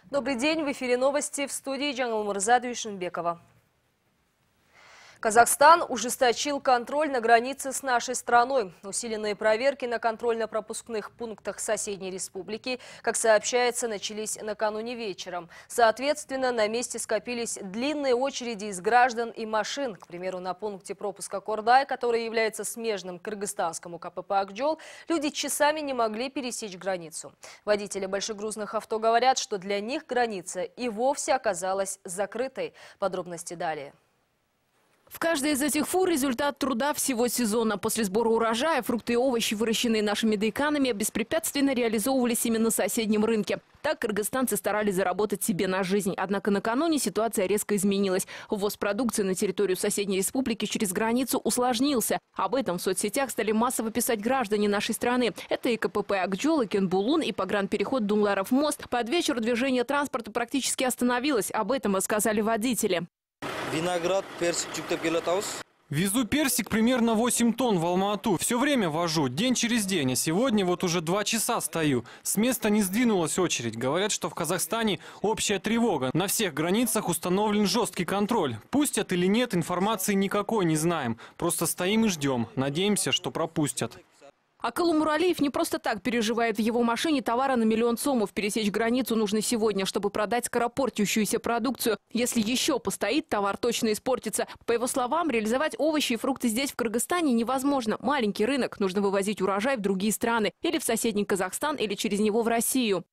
Добрый день, в эфире новости, в студии Джангулмурза Дюйшинбекова. Казахстан ужесточил контроль на границе с нашей страной. Усиленные проверки на контрольно-пропускных пунктах соседней республики, как сообщается, начались накануне вечером. Соответственно, на месте скопились длинные очереди из граждан и машин. К примеру, на пункте пропуска Кордай, который является смежным к кыргызстанскому КПП «Акджол», люди часами не могли пересечь границу. Водители большегрузных авто говорят, что для них граница и вовсе оказалась закрытой. Подробности далее. В каждой из этих фур результат труда всего сезона. После сбора урожая фрукты и овощи, выращенные нашими дейканами, беспрепятственно реализовывались именно на соседнем рынке. Так кыргызстанцы старались заработать себе на жизнь. Однако накануне ситуация резко изменилась. Ввоз продукции на территорию соседней республики через границу усложнился. Об этом в соцсетях стали массово писать граждане нашей страны. Это и КПП «Акджол», и Кенбулун, и погранпереход Дунларов мост. Под вечер движение транспорта практически остановилось. Об этом рассказали водители. Виноград, персик, жүктеп келатабыз. Везу персик примерно 8 тонн в Алма-Ату. Все время вожу, день через день. А сегодня вот уже 2 часа стою. С места не сдвинулась очередь. Говорят, что в Казахстане общая тревога. На всех границах установлен жесткий контроль. Пустят или нет, информации никакой не знаем. Просто стоим и ждем. Надеемся, что пропустят. А Калумуралиев не просто так переживает. В его машине товара на 1 000 000 сомов. Пересечь границу нужно сегодня, чтобы продать скоропортящуюся продукцию. Если еще постоит, товар точно испортится. По его словам, реализовать овощи и фрукты здесь, в Кыргызстане, невозможно. Маленький рынок. Нужно вывозить урожай в другие страны. Или в соседний Казахстан, или через него в Россию.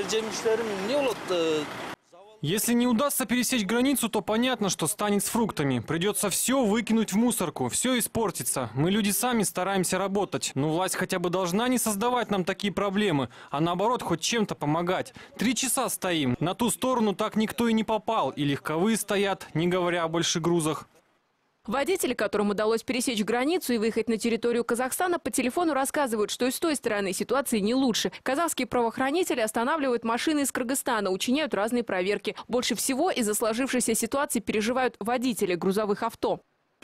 Если не удастся пересечь границу, то понятно, что станет с фруктами. Придется все выкинуть в мусорку, все испортится. Мы люди сами стараемся работать. Но власть хотя бы должна не создавать нам такие проблемы, а наоборот хоть чем-то помогать. 3 часа стоим. На ту сторону так никто и не попал. И легковые стоят, не говоря о больших грузах. Водители, которым удалось пересечь границу и выехать на территорию Казахстана, по телефону рассказывают, что и с той стороны ситуации не лучше. Казахские правоохранители останавливают машины из Кыргызстана, учиняют разные проверки. Больше всего из-за сложившейся ситуации переживают водители грузовых авто.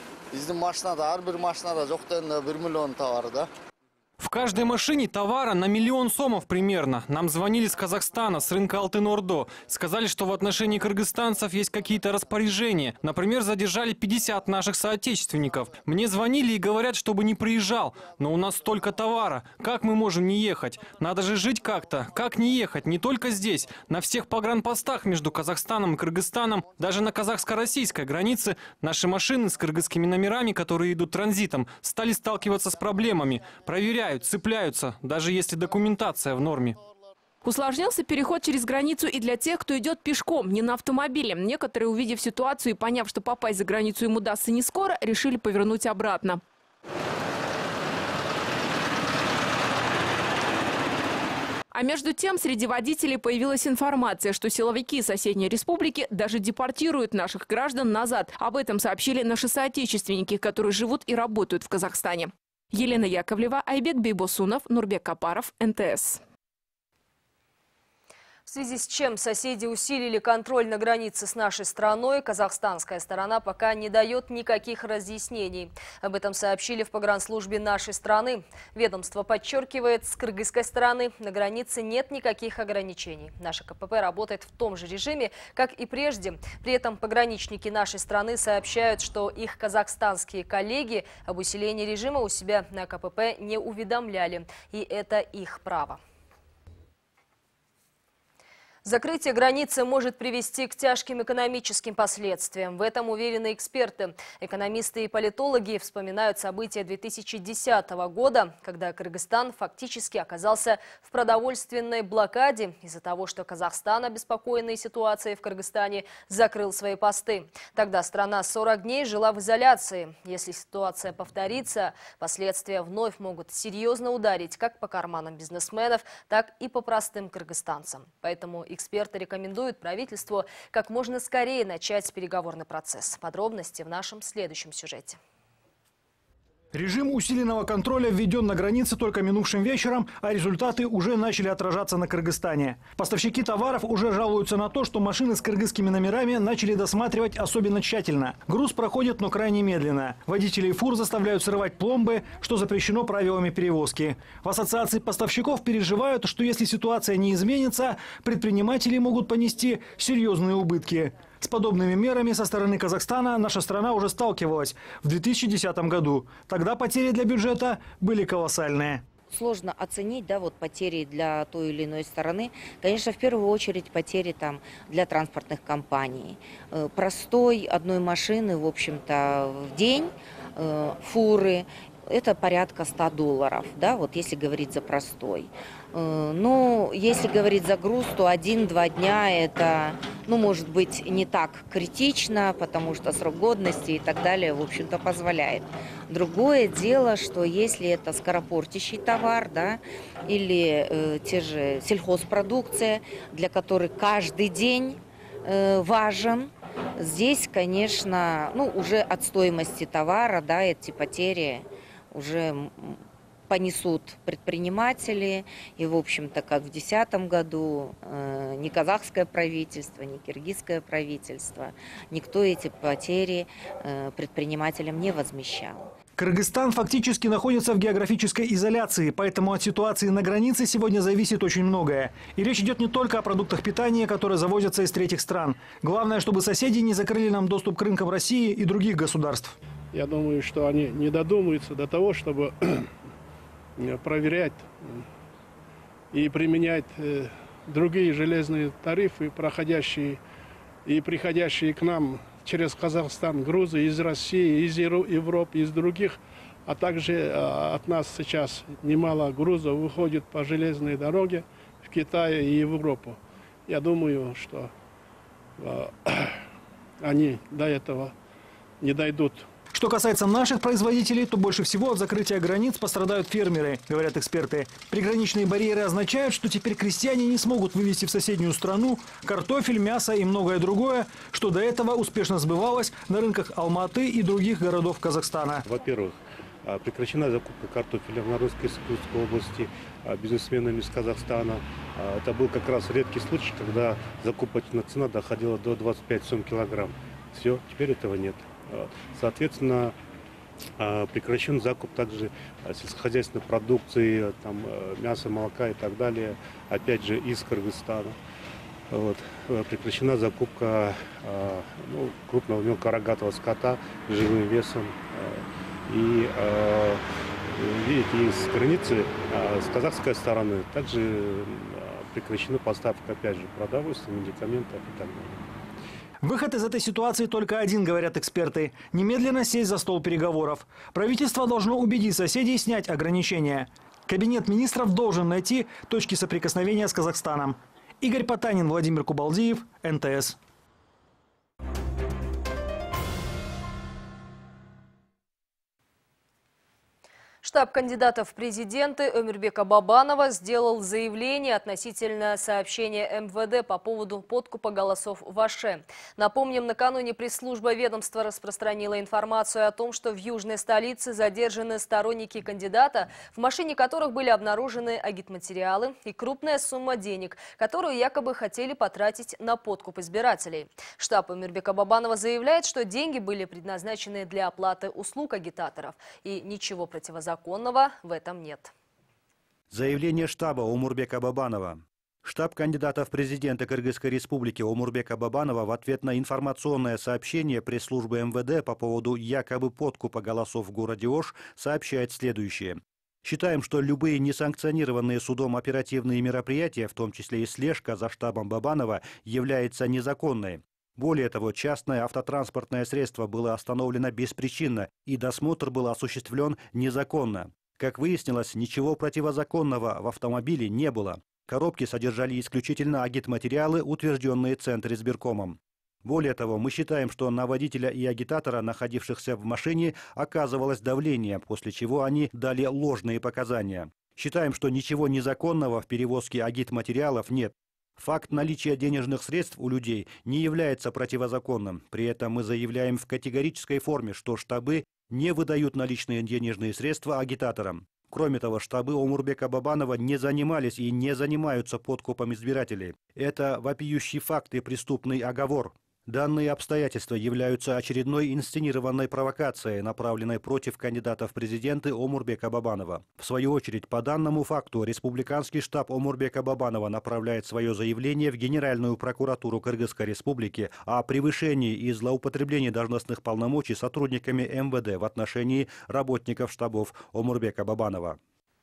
В каждой машине товара на 1 000 000 сомов примерно. Нам звонили с Казахстана, с рынка Алтын-Ордо. Сказали, что в отношении кыргызстанцев есть какие-то распоряжения. Например, задержали 50 наших соотечественников. Мне звонили и говорят, чтобы не приезжал. Но у нас столько товара. Как мы можем не ехать? Надо же жить как-то. Как не ехать? Не только здесь. На всех погранпостах между Казахстаном и Кыргызстаном, даже на казахско-российской границе, наши машины с кыргызскими номерами, которые идут транзитом, стали сталкиваться с проблемами. Проверяют, цепляются, даже если документация в норме. Усложнился переход через границу и для тех, кто идет пешком, не на автомобиле. Некоторые, увидев ситуацию и поняв, что попасть за границу им удастся не скоро, решили повернуть обратно. А между тем, среди водителей появилась информация, что силовики соседней республики даже депортируют наших граждан назад. Об этом сообщили наши соотечественники, которые живут и работают в Казахстане. Елена Яковлева, Айбек Бейбосунов, Нурбек Капаров, НТС. В связи с чем соседи усилили контроль на границе с нашей страной, казахстанская сторона пока не дает никаких разъяснений. Об этом сообщили в погранслужбе нашей страны. Ведомство подчеркивает, с кыргызской стороны на границе нет никаких ограничений. Наша КПП работает в том же режиме, как и прежде. При этом пограничники нашей страны сообщают, что их казахстанские коллеги об усилении режима у себя на КПП не уведомляли. И это их право. Закрытие границы может привести к тяжким экономическим последствиям. В этом уверены эксперты. Экономисты и политологи вспоминают события 2010 года, когда Кыргызстан фактически оказался в продовольственной блокаде из-за того, что Казахстан, обеспокоенный ситуацией в Кыргызстане, закрыл свои посты. Тогда страна 40 дней жила в изоляции. Если ситуация повторится, последствия вновь могут серьезно ударить как по карманам бизнесменов, так и по простым кыргызстанцам. Поэтому эксперты рекомендуют правительству как можно скорее начать переговорный процесс. Подробности в нашем следующем сюжете. Режим усиленного контроля введен на границе только минувшим вечером, а результаты уже начали отражаться на Кыргызстане. Поставщики товаров уже жалуются на то, что машины с кыргызскими номерами начали досматривать особенно тщательно. Груз проходит, но крайне медленно. Водителей фур заставляют срывать пломбы, что запрещено правилами перевозки. В ассоциации поставщиков переживают, что если ситуация не изменится, предприниматели могут понести серьезные убытки. С подобными мерами со стороны Казахстана наша страна уже сталкивалась в 2010 году. Тогда потери для бюджета были колоссальные. Сложно оценить, да, вот потери для той или иной стороны. Конечно, в первую очередь потери там для транспортных компаний. Простой одной машины, в общем-то, в день, фуры, это порядка $100, да, вот если говорить за простой. Ну, если говорить за груз, то 1-2 дня это, ну, может быть, не так критично, потому что срок годности и так далее, в общем-то, позволяет. Другое дело, что если это скоропортящий товар, да, или те же сельхозпродукция, для которой каждый день важен, здесь, конечно, ну, уже от стоимости товара, да, эти потери уже понесут предприниматели. И, в общем-то, как в 2010 году, ни казахское правительство, ни киргизское правительство, никто эти потери предпринимателям не возмещал. Кыргызстан фактически находится в географической изоляции, поэтому от ситуации на границе сегодня зависит очень многое. И речь идет не только о продуктах питания, которые завозятся из третьих стран. Главное, чтобы соседи не закрыли нам доступ к рынкам России и других государств. Я думаю, что они не додумаются до того, чтобы проверять и применять другие железные тарифы, проходящие и приходящие к нам через Казахстан грузы из России, из Европы, из других, а также от нас сейчас немало грузов выходит по железной дороге в Китай и Европу. Я думаю, что они до этого не дойдут. Что касается наших производителей, то больше всего от закрытия границ пострадают фермеры, говорят эксперты. Приграничные барьеры означают, что теперь крестьяне не смогут вывезти в соседнюю страну картофель, мясо и многое другое, что до этого успешно сбывалось на рынках Алматы и других городов Казахстана. Во-первых, прекращена закупка картофеля в Нарынской области бизнесменами из Казахстана. Это был как раз редкий случай, когда закупочная цена доходила до 25 сом килограмм. Все, теперь этого нет. Соответственно, прекращен закуп также сельскохозяйственной продукции, там, мяса, молока и так далее, опять же, из Кыргызстана. Вот. Прекращена закупка крупного мелкорогатого скота с живым весом. И видите, из границы, с казахской стороны, также прекращена поставка, опять же, продовольствия, медикаментов и так далее. Выход из этой ситуации только один, говорят эксперты. Немедленно сесть за стол переговоров. Правительство должно убедить соседей снять ограничения. Кабинет министров должен найти точки соприкосновения с Казахстаном. Игорь Потанин, Владимир Кубалдиев, НТС. Штаб кандидатов в президенты Омурбека Бабанова сделал заявление относительно сообщения МВД по поводу подкупа голосов в Аше. Напомним, накануне пресс-служба ведомства распространила информацию о том, что в южной столице задержаны сторонники кандидата, в машине которых были обнаружены агитматериалы и крупная сумма денег, которую якобы хотели потратить на подкуп избирателей. Штаб Омурбека Бабанова заявляет, что деньги были предназначены для оплаты услуг агитаторов и ничего противозаконного в этом нет. Заявление штаба Омурбека Бабанова. Штаб кандидата в президенты Кыргызской республики Омурбека Бабанова в ответ на информационное сообщение пресс-службы МВД по поводу якобы подкупа голосов в городе Ош сообщает следующее. Считаем, что любые несанкционированные судом оперативные мероприятия, в том числе и слежка за штабом Бабанова, является незаконной. Более того, частное автотранспортное средство было остановлено беспричинно, и досмотр был осуществлен незаконно. Как выяснилось, ничего противозаконного в автомобиле не было. Коробки содержали исключительно агитматериалы, утвержденные Центризбиркомом. Более того, мы считаем, что на водителя и агитатора, находившихся в машине, оказывалось давление, после чего они дали ложные показания. Считаем, что ничего незаконного в перевозке агитматериалов нет. Факт наличия денежных средств у людей не является противозаконным. При этом мы заявляем в категорической форме, что штабы не выдают наличные денежные средства агитаторам. Кроме того, штабы Омурбека Бабанова не занимались и не занимаются подкупом избирателей. Это вопиющий факт и преступный оговор. Данные обстоятельства являются очередной инсценированной провокацией, направленной против кандидата в президенты Омурбека Бабанова. В свою очередь, по данному факту, республиканский штаб Омурбека Бабанова направляет свое заявление в Генеральную прокуратуру Кыргызской республики о превышении и злоупотреблении должностных полномочий сотрудниками МВД в отношении работников штабов Омурбека Бабанова.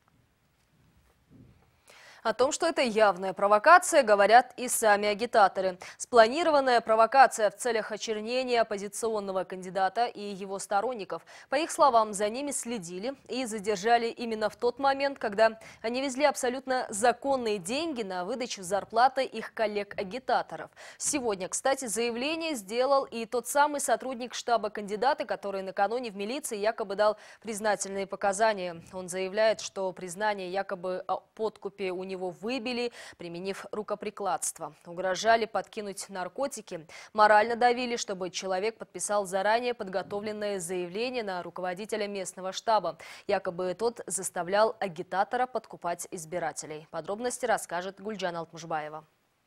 О том, что это явная провокация, говорят и сами агитаторы. Спланированная провокация в целях очернения оппозиционного кандидата и его сторонников. По их словам, за ними следили и задержали именно в тот момент, когда они везли абсолютно законные деньги на выдачу зарплаты их коллег-агитаторов. Сегодня, кстати, заявление сделал и тот самый сотрудник штаба кандидата, который накануне в милиции якобы дал признательные показания. Он заявляет, что признание якобы о подкупе у него выбили, применив рукоприкладство. Угрожали подкинуть наркотики, морально давили, чтобы человек подписал заранее подготовленное заявление на руководителя местного штаба. Якобы тот заставлял агитатора подкупать избирателей. Подробности расскажет Гульджан Алтмушбаева.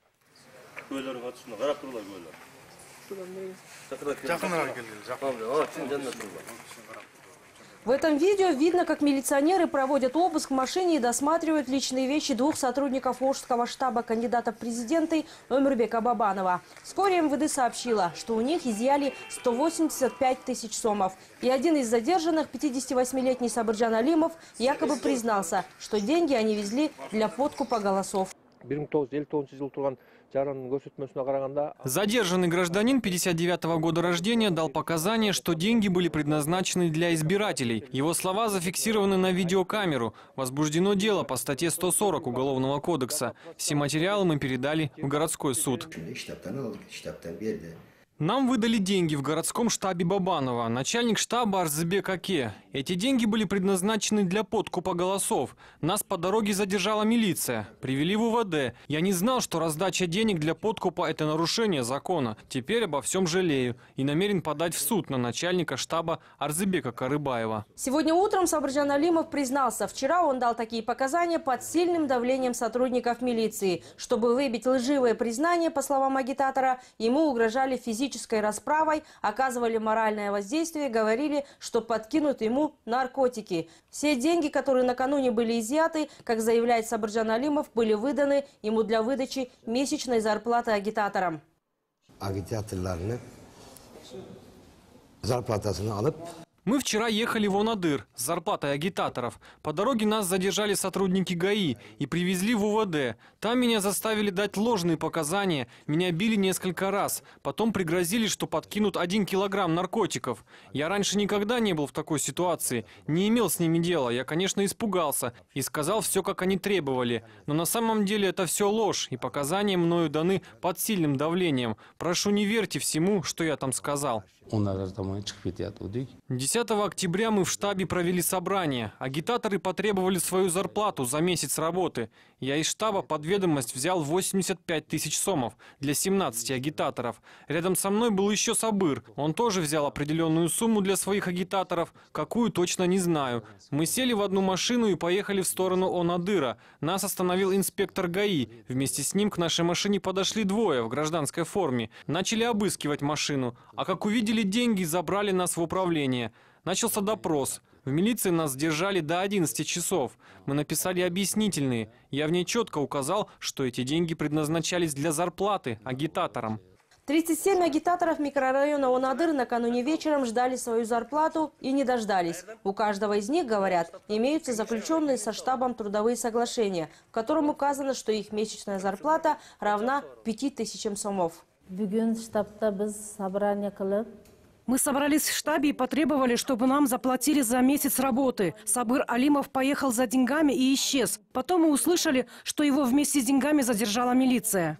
В этом видео видно, как милиционеры проводят обыск в машине и досматривают личные вещи двух сотрудников Волжского штаба кандидата в президенты Омурбека Бабанова. Вскоре МВД сообщила, что у них изъяли 185 тысяч сомов. И один из задержанных, 58-летний Сабырджан Алимов, якобы признался, что деньги они везли для подкупа голосов. Задержанный гражданин 59-го года рождения дал показания, что деньги были предназначены для избирателей. Его слова зафиксированы на видеокамеру. Возбуждено дело по статье 140 Уголовного кодекса. Все материалы мы передали в городской суд. Нам выдали деньги в городском штабе Бабанова. Начальник штаба Арзыбек Аке. Эти деньги были предназначены для подкупа голосов. Нас по дороге задержала милиция. Привели в УВД. Я не знал, что раздача денег для подкупа – это нарушение закона. Теперь обо всем жалею и намерен подать в суд на начальника штаба Арзыбека Карыбаева. Сегодня утром Сабырджан Алимов признался, вчера он дал такие показания под сильным давлением сотрудников милиции. Чтобы выбить лживое признание, по словам агитатора, ему угрожали физической расправой, оказывали моральное воздействие, говорили, что подкинут ему наркотики. Все деньги, которые накануне были изъяты, как заявляет Сабырджан Алимов, были выданы ему для выдачи месячной зарплаты агитаторам. Мы вчера ехали в Онадыр с зарплатой агитаторов. По дороге нас задержали сотрудники ГАИ и привезли в УВД. Там меня заставили дать ложные показания. Меня били несколько раз. Потом пригрозили, что подкинут 1 килограмм наркотиков. Я раньше никогда не был в такой ситуации. Не имел с ними дела. Я, конечно, испугался и сказал все, как они требовали. Но на самом деле это все ложь. И показания мною даны под сильным давлением. Прошу, не верьте всему, что я там сказал. 10 октября мы в штабе провели собрание. Агитаторы потребовали свою зарплату за месяц работы. Я из штаба под ведомость взял 85 тысяч сомов для 17 агитаторов. Рядом со мной был еще Сабыр. Он тоже взял определенную сумму для своих агитаторов. Какую, точно не знаю. Мы сели в одну машину и поехали в сторону Онадыра. Нас остановил инспектор ГАИ. Вместе с ним к нашей машине подошли двое в гражданской форме. Начали обыскивать машину. А как увидели деньги, забрали нас в управление. Начался допрос. В милиции нас сдержали до 11 часов. Мы написали объяснительные. Я в ней четко указал, что эти деньги предназначались для зарплаты агитаторам. 37 агитаторов микрорайона Онадыр накануне вечером ждали свою зарплату и не дождались. У каждого из них, говорят, имеются заключенные со штабом трудовые соглашения, в котором указано, что их месячная зарплата равна 5000 сомов. Мы собрались в штабе и потребовали, чтобы нам заплатили за месяц работы. Сабыр Алимов поехал за деньгами и исчез. Потом мы услышали, что его вместе с деньгами задержала милиция.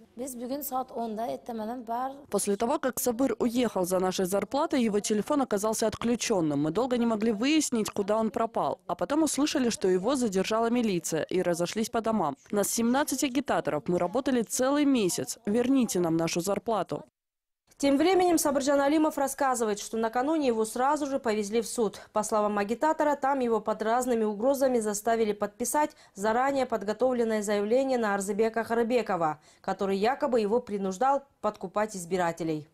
После того, как Сабыр уехал за нашей зарплатой, его телефон оказался отключенным. Мы долго не могли выяснить, куда он пропал. А потом услышали, что его задержала милиция, и разошлись по домам. Нас 17 агитаторов. Мы работали целый месяц. Верните нам нашу зарплату. Тем временем Сабыржан Алимов рассказывает, что накануне его сразу же повезли в суд. По словам агитатора, там его под разными угрозами заставили подписать заранее подготовленное заявление на Арзыбека Карыбекова, который якобы его принуждал подкупать избирателей.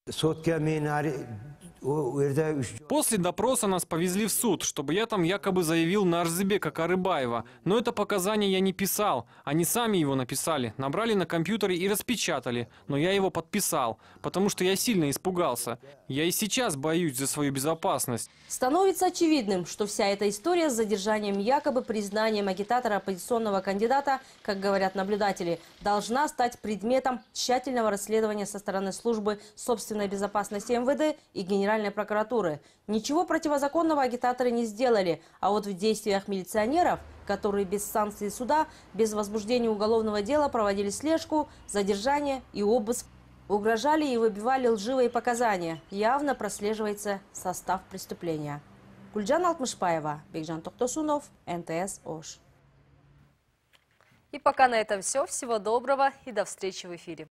После допроса нас повезли в суд, чтобы я там якобы заявил на Арзыбека Карыбаева. Но это показание я не писал. Они сами его написали, набрали на компьютере и распечатали. Но я его подписал, потому что я сильно испугался. Я и сейчас боюсь за свою безопасность. Становится очевидным, что вся эта история с задержанием якобы признанием агитатора оппозиционного кандидата, как говорят наблюдатели, должна стать предметом тщательного расследования со стороны службы собственной безопасности МВД и Генеральной прокуратуры. Ничего противозаконного агитаторы не сделали, а вот в действиях милиционеров, которые без санкций суда, без возбуждения уголовного дела проводили слежку, задержание и обыск, угрожали и выбивали лживые показания, явно прослеживается состав преступления. Гульджан Алтмышбаева, Бекжан Токтосунов, НТС Ош. И пока на этом все. Всего доброго и до встречи в эфире.